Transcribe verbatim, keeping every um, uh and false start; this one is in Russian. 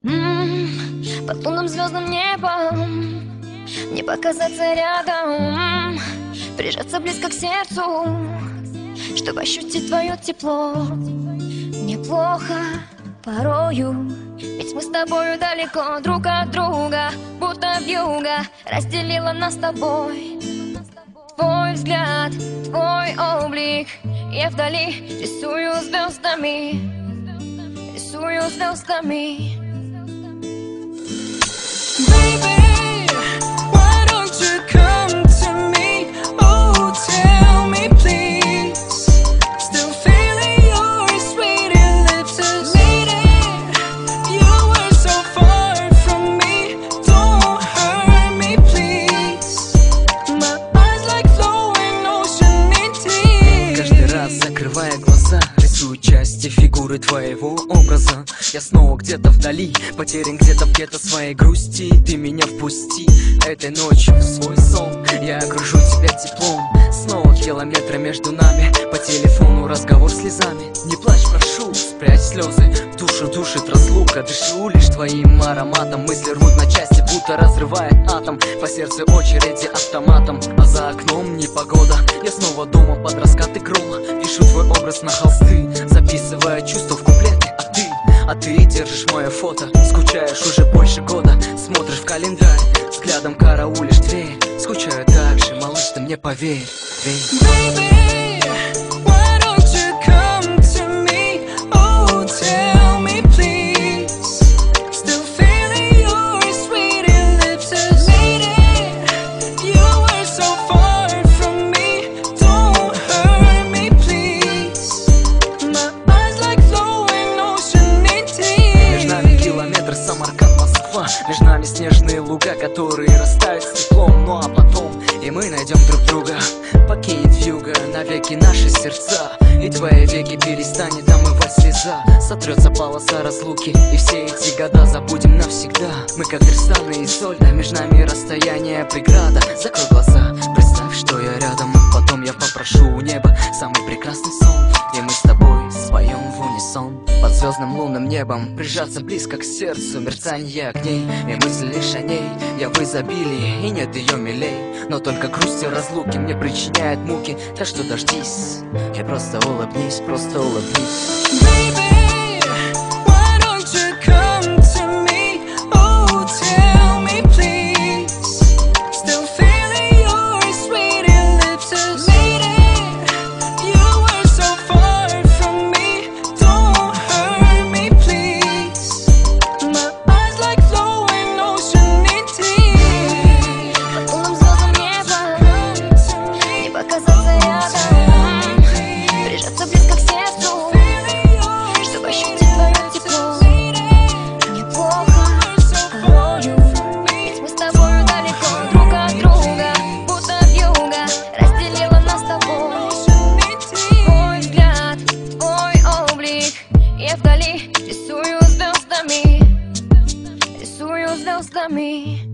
М-м, под лунным звездным небом не показаться рядом, прижаться близко к сердцу, чтобы ощутить твое тепло. Мне плохо порою, ведь мы с тобою далеко друг от друга, будто вьюга разделила нас с тобой. Твой взгляд, твой облик, я вдали рисую звездами, рисую звездами. Baby, why don't you come to me? Oh, tell me please. Still feeling your sweet lips as meeting. You were so far from me. Don't hurt me, please. My eyes like flowing ocean in tears. Каждый раз, закрывая глаза, рисую части фигуры твоего образа. Я снова где-то вдали, потерян где-то где-то своей грусти. Ты меня впусти этой ночью в свой сон. Я окружу тебя теплом. Снова километры между нами, по телефону разговор слезами. Не плачь, прошу, спрячь слезы, в душу душит разлука. Дышу лишь твоим ароматом, мысли рвут на части, будто разрывает атом. По сердцу очереди автоматом, а за окном непогода. Я снова дома под раскаты грома, пишу твой образ на холсты, записывая чувства в куплеты. А ты, а ты держишь мое фото, скучаешь уже больше года. Смотришь в календарь, взглядом караулишь дверь. Скучаю так же, малыш, ты мне поверь, верь. Baby, why don't you come to me? Oh, tell me please. Still feeling your sweet lips as meeting. You were so far from me. Don't hurt me, please. My eyes like flowing ocean in tears. Между нами километры, Самарканд, Москва. Между нами снежные луга, которые растают с теплом. Ну а потом и мы найдем друг друга. Покинет вьюга навеки наши сердца, и твои веки перестанет омывать слеза. Сотрется полоса разлуки, и все эти года забудем навсегда. Мы как кристаллы и Изольда, между нами расстояние преграда. Закрой глаза, представь, что я рядом. Потом я попрошу у неба самый прекрасный сон, и мы с тобой споем в унисон. Под звездным лунным небом прижаться близко к сердцу, мерцанье огней и мысли лишь о ней. Я в изобилии, и нет ее милей, но только грусть и разлуки мне причиняет муки. Так что дождись и просто улыбнись, просто улыбнись. Baby, why don't you come to me? Oh, tell me please. Still feeling your sweet lips as meeting. You were so far from me. Don't hurt me, please. My eyes like flowing ocean in tears. Под лунным звездным небом не показаться рядом, прижаться близко к сердцу, чтобы ощутить твое тепло. Мне плохо порою, ведь мы с тобою далеко друг от друга, будто вьюга разделила нас с тобой. Твой взгляд, твой облик, я вдали рисую звездами, рисую звездами.